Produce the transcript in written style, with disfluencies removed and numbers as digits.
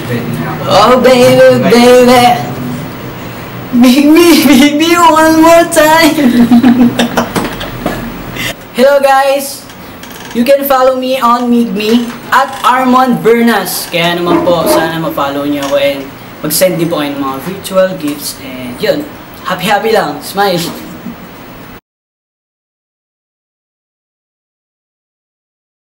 Ready na ako. Oh baby, baby. Migme, baby, one more time. Hello guys. You can follow me on migme at Armond Bernas. Kaya naman po, sana ma-follow niyo ako and mag-send din po kayo ng mga virtual gifts and yun. Happy lang. Smile.